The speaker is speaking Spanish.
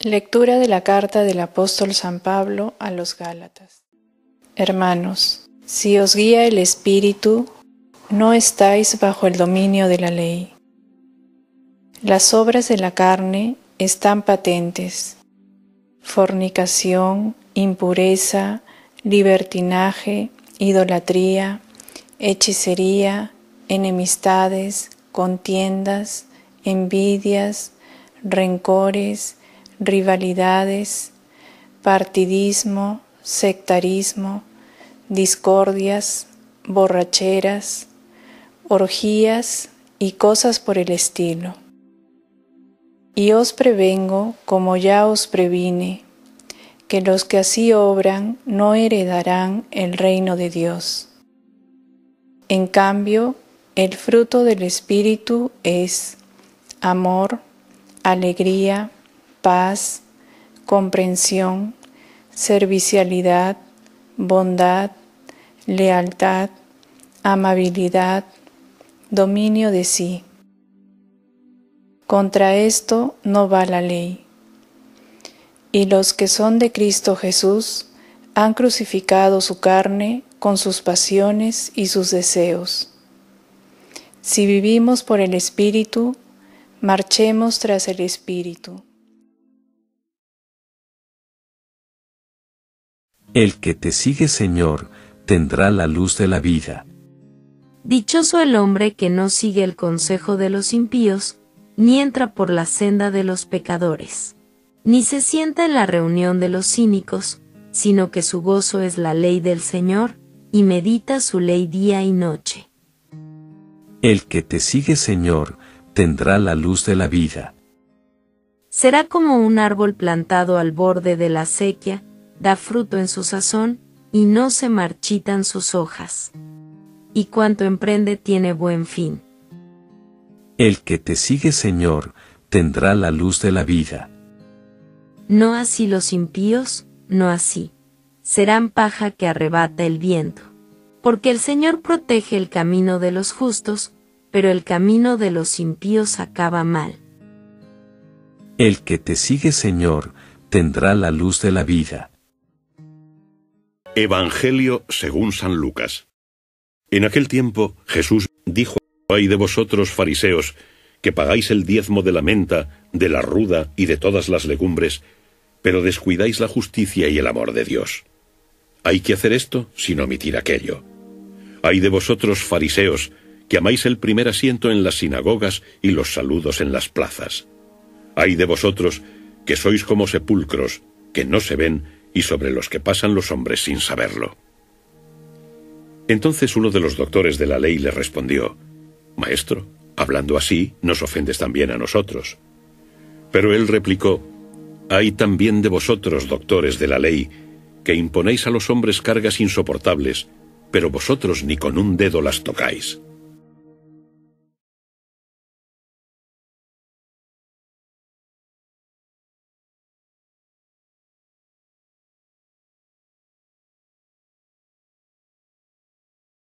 Lectura de la carta del apóstol San Pablo a los Gálatas. Hermanos, si os guía el Espíritu, no estáis bajo el dominio de la ley. Las obras de la carne están patentes: fornicación, impureza, libertinaje, idolatría, hechicería, enemistades, contiendas, envidias, rencores, rivalidades, partidismo, sectarismo, discordias, borracheras, orgías y cosas por el estilo. Y os prevengo, como ya os previne, que los que así obran no heredarán el reino de Dios. En cambio, el fruto del Espíritu es amor, alegría, paz, comprensión, servicialidad, bondad, lealtad, amabilidad, dominio de sí. Contra esto no va la ley. Y los que son de Cristo Jesús han crucificado su carne con sus pasiones y sus deseos. Si vivimos por el Espíritu, marchemos tras el Espíritu. El que te sigue, Señor, tendrá la luz de la vida. Dichoso el hombre que no sigue el consejo de los impíos, ni entra por la senda de los pecadores, ni se sienta en la reunión de los cínicos, sino que su gozo es la ley del Señor, y medita su ley día y noche. El que te sigue, Señor, tendrá la luz de la vida. Será como un árbol plantado al borde de la acequia, da fruto en su sazón, y no se marchitan sus hojas. Y cuanto emprende tiene buen fin. El que te sigue, Señor, tendrá la luz de la vida. No así los impíos, no así. Serán paja que arrebata el viento. Porque el Señor protege el camino de los justos, pero el camino de los impíos acaba mal. El que te sigue, Señor, tendrá la luz de la vida. Evangelio según San Lucas. En aquel tiempo Jesús dijo: «Ay de vosotros, fariseos, que pagáis el diezmo de la menta, de la ruda y de todas las legumbres, pero descuidáis la justicia y el amor de Dios. Hay que hacer esto sin omitir aquello. Ay de vosotros, fariseos, que amáis el primer asiento en las sinagogas y los saludos en las plazas. Ay de vosotros, que sois como sepulcros, que no se ven y sobre los que pasan los hombres sin saberlo». Entonces uno de los doctores de la ley le respondió: «Maestro, hablando así, nos ofendes también a nosotros». Pero él replicó: «Hay también de vosotros, doctores de la ley, que imponéis a los hombres cargas insoportables, pero vosotros ni con un dedo las tocáis.